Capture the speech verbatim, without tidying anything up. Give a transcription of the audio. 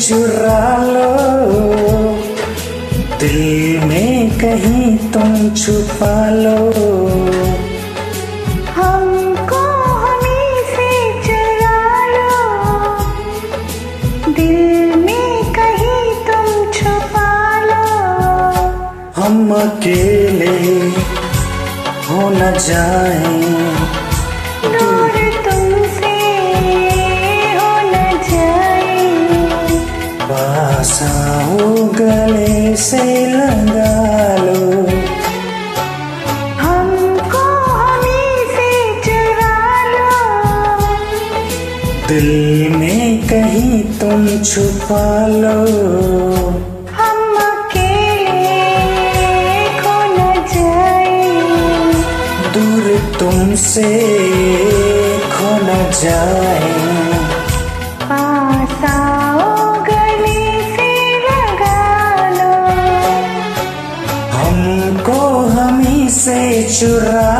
चुरा लो, दिल में कहीं तुम छुपा लो। हमको हमें से चुरा लो, दिल में कहीं तुम छुपा लो। हम अकेले हो न जाएं, दूर तुमसे हो न जाए। पास आओ गले से लगा लो, हमको हमें से चुरा लो, दिल में कहीं तुम छुपा लो। हम अकेले खो न जाए, दूर तुमसे खो न जाए। पास आओ गले से लगा लो, हमको हमी से चुरा